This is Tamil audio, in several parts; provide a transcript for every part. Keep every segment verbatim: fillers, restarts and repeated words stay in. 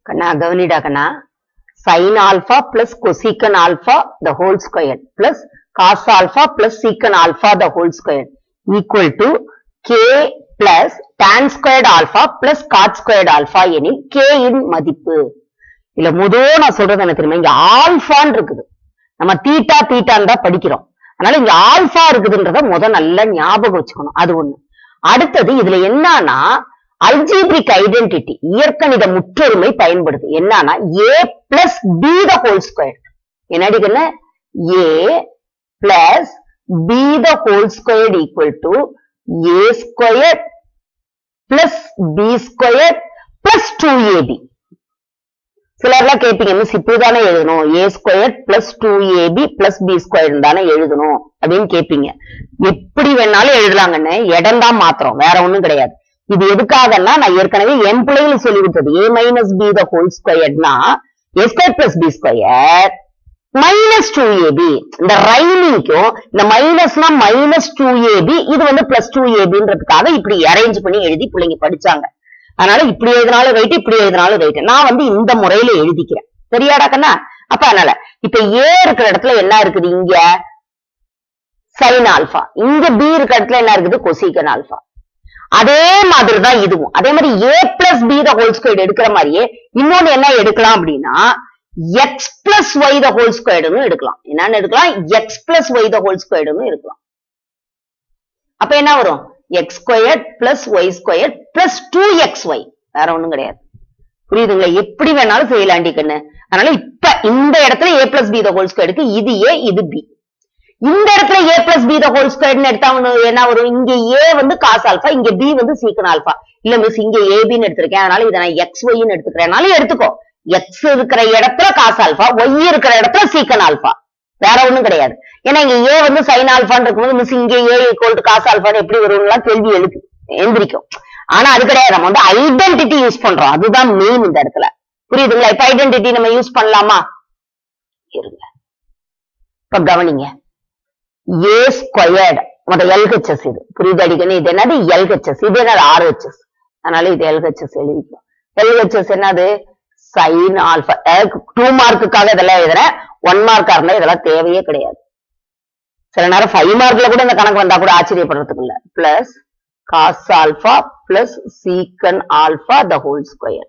Kanna கவனிடா Kanna sin alpha plus cosecant alpha the whole square plus cos alpha plus secant alpha the whole square equal to k plus tan squared alpha plus cot squared alpha எனில் k இன் மதிப்பு. இல்ல முதல்ல நான் சொல்றது என்ன தெரியுமா, இங்க ஆல்பான்னு இருக்குது, நம்ம தீட்டா தீட்டான்னு தான் படிக்கிறோம், அதனால இங்க ஆல்பா இருக்குதுன்றத முத நல்லா ஞாபகம் வச்சுக்கணும். அது ஒண்ணு. அடுத்தது இதுல என்னன்னா அல்ஜீப்ரிக் ஐடென்டிட்டி இயற்கணித முற்றொருமை பயன்படுது. என்னன்னா a plus b the whole square. என்னடிக்குன்னு a plus b the whole square equal to a square plus b square plus two a b. சிலர்லாம் கேட்பீங்க மிஸ் இப்படிதானே எழுதணும், a square plus two a b plus b square தானே எழுதணும் அப்படின்னு கேட்பீங்க. எப்படி வேணாலும் எழுதலாங்கன்னு, இடம் தான் மாத்திரம், வேற ஒண்ணும் கிடையாது. இது எதுக்காகன்னா நான் ஏற்கனவே என் பிள்ளைகளுக்கு சொல்லி கொடுத்தது a minus b the whole squaredனா a square plus b square minus two a b. இந்த ரைமிங்க்கும் இந்த மைனஸ்னா minus two a b, இது வந்து plus two a bன்றதுக்காக இப்படி அரேஞ்ச் பண்ணி எழுதி பிள்ளைங்க படிச்சாங்க. அதனால இப்படி எழுதினாலும் ரைட், இப்படி எழுதினாலும் ரைட். நான் வந்து இந்த முறையில எழுதிக்கிறேன். சரியாடா கண்ணா? அப்ப அதனால இப்ப a இருக்கிற இடத்துல என்ன இருக்குது, இங்க sin alpha, இங்க b இருக்கிற இடத்துல என்ன இருக்குது, cosecant alpha. அதே மாதிரிதான் இதுவும். அதே மாதிரி a plus b the whole squared எடுக்கிற மாதிரியே இன்னொன்னு என்ன எடுக்கலாம் அப்படின்னா x plus y the whole squared எடுக்கலாம். என்னன்னு எடுக்கலாம், x plus y the whole squared எடுக்கலாம். அப்ப என்ன வரும், x squared plus y squared plus two x y. வேற ஒண்ணும் கிடையாது. புரியுதுங்களா? எப்படி வேணாலும் செய்யலாண்டி கண்ணு. அதனால இப்ப இந்த இடத்துல a plus b the whole squared இது a, இது b. இந்த இடத்துல a plus b the whole squared எடுத்தா என்ன வரும், இங்க a வந்து cos alpha, இங்க b வந்து secant alpha. இல்ல மிஸ் இங்க ab ன்னு எடுத்திருக்கேன், அதனால இதை நான் xy ன்னு எடுத்துக்கிறேனாலும் எடுத்துக்கோ. x இருக்கிற இடத்துல cos alpha, y இருக்கிற இடத்துல secant alpha. வேற ஒண்ணும் கிடையாது. ஏன்னா இங்க a வந்து sin alpha இருக்கும்போது மிஸ் இங்க a equal to cos alpha எப்படி வரும்லாம் கேள்வி எழுப்பு எந்திரிக்கும். ஆனா அது கிடையாது, நம்ம வந்து ஐடென்டிட்டி யூஸ் பண்றோம், அதுதான் மெயின் இந்த இடத்துல. புரியுதுங்களா? இப்ப ஐடென்டிட்டி நம்ம யூஸ் பண்ணலாமா? இருங்க, இப்ப கவனிங்க. a squared மொத்த L H S இது புரியுது அடிக்கணும். இது என்னது L H S, இது என்னது R H S. அதனால இது L H S எழுதிக்கும். L H S என்னது sin alpha. டூ மார்க்குக்காக இதெல்லாம் எழுதுறேன், ஒன் மார்க்கா இருந்தா இதெல்லாம் தேவையே கிடையாது. சில நேரம் ஃபைவ் மார்க்ல கூட இந்த கணக்கு வந்தா கூட ஆச்சரியப்படுறதுக்கு இல்ல. Plus cos alpha plus secant alpha the whole square.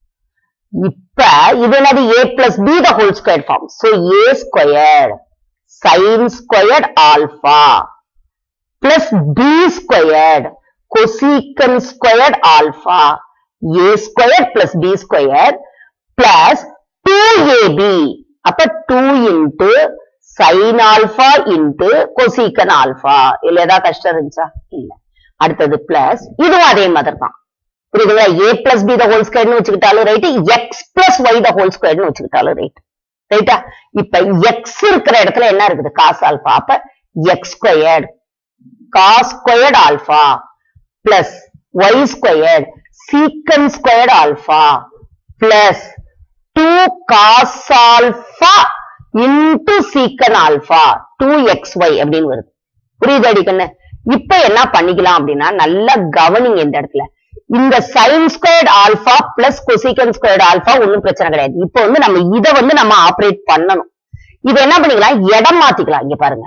இப்ப இது என்னது a plus b the whole square form. So a squared sin squared alpha plus b squared cosecant squared alpha, a squared plus b squared plus two a b. அப்ப two into sin alpha into cosecant alpha. இல்ல ஏதாவது கஷ்டம் இருந்துச்சா? இல்ல. அடுத்தது பிளஸ், இதுவும் அதே மாதிரி தான். புரியுதுங்களா? a plus b the whole squared னு வச்சுக்கிட்டாலும் right, x plus y the whole squared னு வச்சுக்கிட்டாலும் ரைட். ரைட்டா? இப்ப x இருக்கிற இடத்துல என்ன இருக்குது, cos alpha. அப்ப x squared cos squared alpha plus y squared secant squared alpha plus two cos alpha into secant alpha two x y அப்படின்னு வருது. புரியுது அடிக்கண்ணு? இப்ப என்ன பண்ணிக்கலாம் அப்படின்னா நல்லா கவனிங்க. இந்த இடத்துல இந்த sin squared alpha plus cosecant squared alpha ஒன்னும் பிரச்சனை கிடையாது. இப்ப வந்து நம்ம இத வந்து நம்ம ஆபரேட் பண்ணணும். இது என்ன பண்ணிக்கலாம், இடம் மாத்திக்கலாம். இங்க பாருங்க,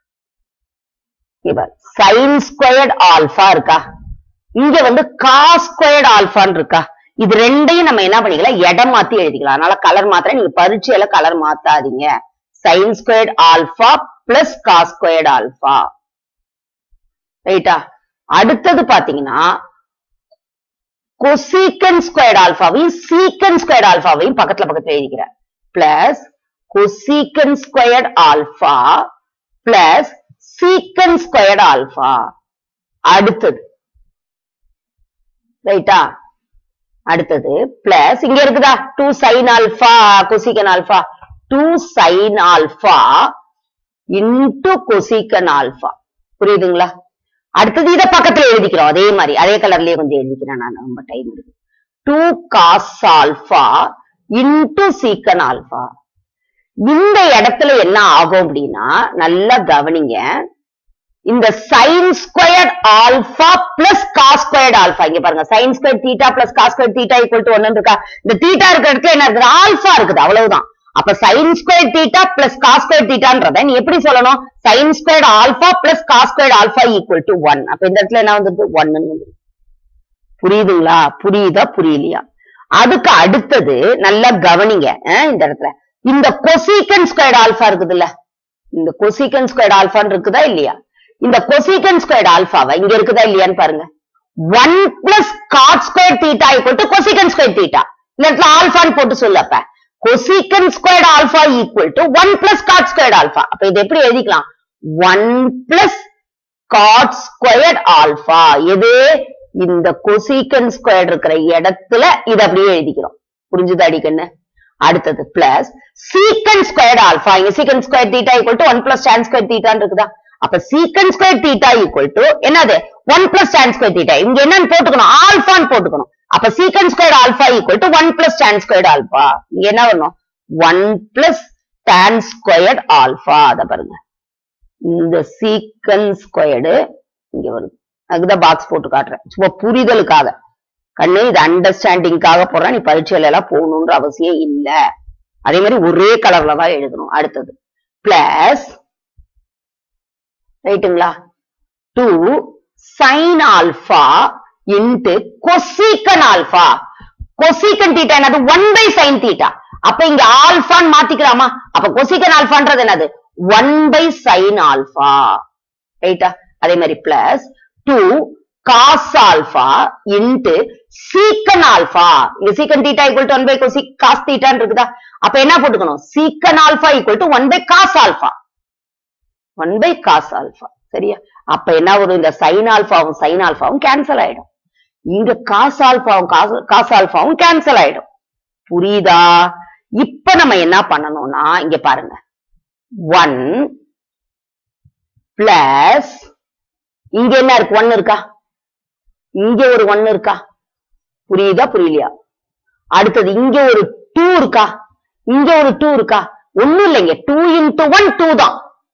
sin squared alpha இருக்கா, இங்க வந்து cos squared alpha இருக்கா. இது ரெண்டையும் நம்ம என்ன பண்ணிக்கலாம், இடம் மாத்தி எழுதிக்கலாம். அதனால கலர் மாத்திர, நீங்க பரீட்சையில கலர் மாத்தாதீங்க. sin squared alpha plus cos squared alpha. ரைட்டா? அடுத்தது பாத்தீங்கன்னா cosecant squared alphaவையும் secant squared alphaவையும் பக்கத்துல பக்கத்துல எழுதிக்கிறேன். Plus cosecant squared alpha plus secant squared alpha. அடுத்தது ரைட்டா? அடுத்தது பிளஸ் இங்க இருக்குதா two sin alpha cosecant alpha, two sin alpha into cosecant alpha. புரியுதுங்களா? அடுத்தது இத பக்கத்துல எழுதிக்கிறோம். அதே மாதிரி அதே கலர்லயே கொஞ்சம் எழுதிக்கிறேன் நான், ரொம்ப டைம் இருக்கு. two cos alpha into secant alpha. இந்த இடத்துல என்ன ஆகும் அப்படின்னா நல்லா கவனிங்க. இந்த sin squared alpha plus cos squared alpha இங்க பாருங்க sin squared theta plus cos squared theta equal to one இருக்கா இந்த theta இருக்கிற இடத்துல என்ன இருக்குது ஆல்பா இருக்குது அவ்வளவுதான் அப்ப sin squared theta plus cos squared thetaன்றதை நீ எப்படி சொல்லணும் sin squared alpha plus cos squared alpha equal to one அப்ப இந்த இடத்துல என்ன வந்திருக்கு one ன்னு வந்து புரியுதுங்களா புரியுதா புரியலையா அதுக்கு அடுத்தது நல்லா கவனிங்க இந்த இடத்துல இந்த cosecant squared alpha இருக்குதுல்ல இந்த cosecant squared alpha இருக்குதா இல்லையா இந்த cosecant squared alpha இங்க இருக்குதா இல்லையான்னு பாருங்க one plus cot squared theta equal to cosecant squared theta இந்த இடத்துல ஆல்பான்னு போட்டு சொல்லப்ப cosecant squared alpha equal to one plus cot squared alpha அப்ப இது எப்படி எழுதிக்கலாம் one plus cot squared alpha எது இந்த cosecant squared இருக்கிற இடத்துல இது அப்படியே எழுதிக்கிறோம் புரிஞ்சுதா அடிக்கண்ணு அடுத்தது plus secant squared alpha இங்க secant squared theta equal to one plus tan squared theta இருக்குதா அப்ப secant squared theta equal to என்னது one plus tan squared theta இங்க என்னன்னு போட்டுக்கணும் ஆல்பான்னு போட்டுக்கணும் அப்ப secant squared alpha equal to one plus tan squared alpha இங்க என்ன வரணும் one plus tan squared alpha அத பாருங்க இந்த secant squared இங்க வருது அதுதான் பாக்ஸ் போட்டு காட்டுறேன் சும்மா புரிதலுக்காக கண்ணு இது அண்டர்ஸ்டாண்டிங்காக போறா நீ பரீட்சையில எல்லாம் போகணும்ன்ற அவசியம் இல்ல அதே மாதிரி ஒரே கலர்ல தான் எழுதணும் அடுத்தது பிளஸ் ரைட்டுங்களா two sin alpha into cosecant alpha cosecant theta என்னது one by sin theta அப்ப இங்க ஆல்பான்னு மாத்திக்கலாமா அப்ப cosecant alphaன்றது என்னது one by sin alpha ரைட்டா அதே மாதிரி plus two cos alpha into secant alpha இங்க secant theta equal to one by cos theta இருக்குதா அப்ப என்ன போட்டுக்கணும் secant alpha equal to one by cos alpha one by cos alpha சரியா அப்ப என்ன வரும் இந்த sin alphaவும் sin alphaவும் கேன்சல் ஆயிடும் இங்க cos alphaவும் cos alphaவும் கேன்சல் ஆயிடும் புரியுதா இப்ப நம்ம என்ன பண்ணணும்னா இங்க பாருங்க one plus இங்க என்ன இருக்கு one இருக்கா இங்க ஒரு one இருக்கா புரியுதா புரியலையா அடுத்தது இங்க ஒரு two இருக்கா இங்க ஒரு two இருக்கா ஒண்ணும் இல்லைங்க two into one two தான்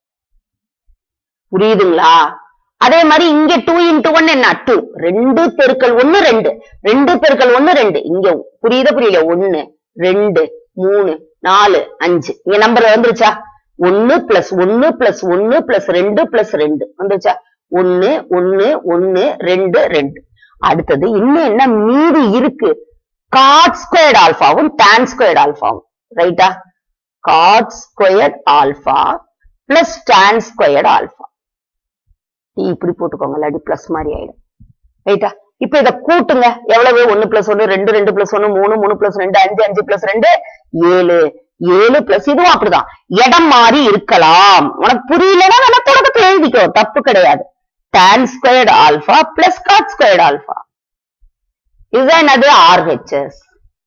புரியுதுங்களா அதே மாதிரி இங்க two into one என்ன two ரெண்டு பெருக்கல் ஒன்னு ரெண்டு ரெண்டு பெருக்கல் ஒன்னு ரெண்டு இங்க புரியுதா புரியல ஒன்னு ரெண்டு மூணு நாலு அஞ்சு இங்க நம்பர் வந்துருச்சா ஒன்னு பிளஸ் ஒன்னு பிளஸ் ஒன்னு பிளஸ் ரெண்டு பிளஸ் ரெண்டு வந்துருச்சா ஒன்னு ஒன்னு ஒன்னு ரெண்டு ரெண்டு அடுத்தது இன்னும் என்ன மீதி இருக்கு cot squared alphaவும் tan squared alphaவும் ரைட்டா cot squared alpha plus tan squared alpha இப்படி போட்டுக்கோங்க இல்லாட்டி பிளஸ் மாதிரி ஆயிடும் ரைட்டா இப்ப இத கூட்டுங்க எவ்வளவு ஒன்னு பிளஸ் ஒன்னு ரெண்டு ரெண்டு பிளஸ் ஒன்னு மூணு மூணு பிளஸ் ரெண்டு அஞ்சு அஞ்சு பிளஸ் ரெண்டு ஏழு ஏழு பிளஸ் இதுவும் அப்படிதான் இடம் மாறி இருக்கலாம் உனக்கு புரியலன்னா நம்ம தொடக்கத்துல எழுதிக்கோ தப்பு கிடையாது tan squared alpha plus cot squared alpha இதுதான் என்னது R H S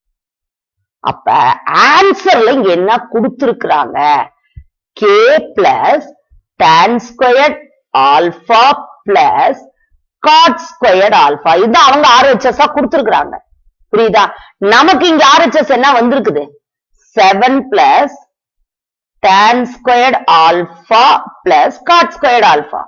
அப்ப ஆன்சர்ல இங்க என்ன கொடுத்திருக்கிறாங்க K plus tan squared alpha plus cot squared alpha இது அவங்க R H S கொடுத்திருக்கிறாங்க புரியுதா நமக்கு இங்க R H S என்ன வந்திருக்குது seven plus tan squared alpha plus cot squared alpha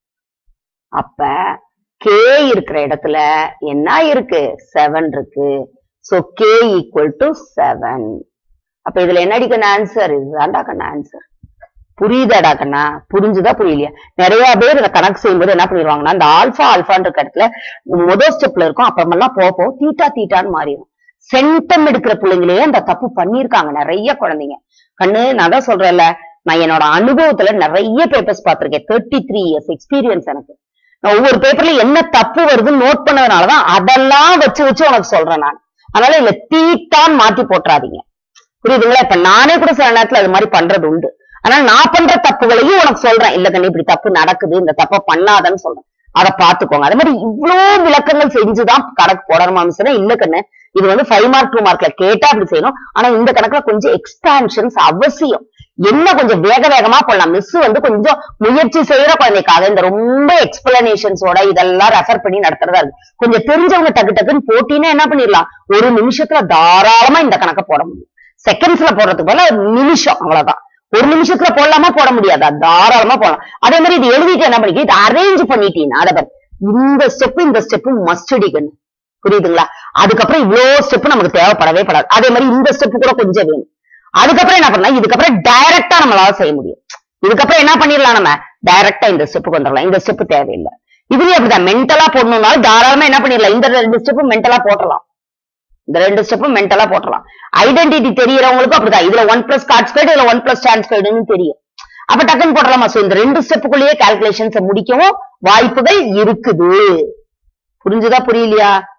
அப்ப K இருக்கிற இடத்துல என்ன இருக்கு seven இருக்கு so K equal to seven அப்ப இதுல என்ன அடிக்கணும் ஆன்சர் இதுதான்டா கண்ணா ஆன்சர் புரியுதாடா கண்ணா புரிஞ்சுதா புரியலையா நிறைய பேர் இந்த கணக்கு செய்யும்போது என்ன பண்ணிடுவாங்கன்னா இந்த ஆல்பா ஆல்பான்ற இடத்துல முதல் ஸ்டெப்ல இருக்கும் அப்புறமெல்லாம் போக போக தீட்டா தீட்டான்னு மாறிடும் சென்டம் எடுக்கிற பிள்ளைங்களே அந்த தப்பு பண்ணிருக்காங்க நிறைய குழந்தைங்க கண்ணு நான் தான் சொல்றேன்ல நான் என்னோட அனுபவத்துல நிறைய பேப்பர்ஸ் பார்த்திருக்கேன் தேர்ட்டி த்ரீ இயர்ஸ் எக்ஸ்பீரியன்ஸ் எனக்கு நான் ஒவ்வொரு பேப்பர்ல என்ன தப்பு வருதுன்னு நோட் பண்ணதுனாலதான் அதெல்லாம் வச்சு வச்சு உனக்கு சொல்றேன் நான் அதனால இல்ல தீட்டான்னு மாத்தி போட்டுறாதீங்க புரியுதுங்களா இப்ப நானே கூட சில நேரத்துல அது மாதிரி பண்றது உண்டு ஆனா நான் பண்ற தப்புகளையும் உனக்கு சொல்றேன் இல்ல கண்ணு இப்படி தப்பு நடக்குது இந்த தப்ப பண்ணாதன்னு சொல்றேன் அதை பாத்துக்கோங்க அதே மாதிரி இவ்வளவு விளக்கங்கள் செஞ்சுதான் கணக்கு போடணுமான்னு சொன்னா இல்ல கண்ணு இது வந்து ஃபைவ் மார்க் டூ மார்க்ல கேட்டா அப்படி செய்யணும் ஆனா இந்த கணக்குல கொஞ்சம் எக்ஸ்பான்ஷன்ஸ் அவசியம் என்ன கொஞ்சம் வேக வேகமா போடலாம் மிஸ் வந்து கொஞ்சம் முயற்சி செய்யற குழந்தைக்காக இந்த ரொம்ப எக்ஸ்பிளனேஷன்ஸோட இதெல்லாம் ரெஃபர் பண்ணி நடத்துறதா இருக்கு கொஞ்சம் தெரிஞ்சவங்க டக்கு டக்குன்னு போட்டினா என்ன பண்ணிடலாம் ஒரு நிமிஷத்துல தாராளமா இந்த கணக்கை போட முடியும் செகண்ட்ஸ்ல போடுறதுக்கு போல நிமிஷம் அவ்வளவுதான் ஒரு நிமிஷத்துல போடலாமா போட முடியாதா? தாராளமா போடலாம். அதே மாதிரி இது எழுதிட்டு என்ன பண்ணிக்க, இதை அரேஞ்ச் பண்ணிட்டீங்கன்னா அதை இந்த ஸ்டெப் இந்த ஸ்டெப் மஸ்ட் அடிக்கணும். புரியுதுங்களா? அதுக்கப்புறம் இவ்வளவு ஸ்டெப் நமக்கு தேவைப்படவே படாது. அதே மாதிரி இந்த ஸ்டெப் கூட கொஞ்சம் வேணும். அதுக்கப்புறம் என்ன பண்ணலாம், இதுக்கப்புறம் டைரக்டா நம்மளால செய்ய முடியும். இதுக்கப்புறம் என்ன பண்ணிடலாம், நம்ம டைரக்டா இந்த ஸ்டெப்புக்கு வந்துடலாம். இந்த ஸ்டெப் தேவையில்லை. இதுலயும் அப்படிதான் மென்டலா போடணும்னாலும் தாராளமா என்ன பண்ணிடலாம், இந்த ரெண்டு ஸ்டெப்பும் மென்டலா போட்டலாம். இந்த ரெண்டு ஸ்டெப்பும் மென்டலா போட்டலாம். ஐடென்டிட்டி தெரியறவங்களுக்கும் அப்படிதான். இதுல ஒன் பிளஸ் காட் ஸ்கொயர்டு, இதுல ஒன் பிளஸ் டான் ஸ்கொயர்டுன்னு தெரியும். அப்ப டக்குன்னு போடலாமா? சோ இந்த ரெண்டு ஸ்டெப்புக்குள்ளேயே கால்குலேஷன்ஸ் முடிக்கவும் வாய்ப்புகள் இருக்குது. புரிஞ்சுதா புரியலையா?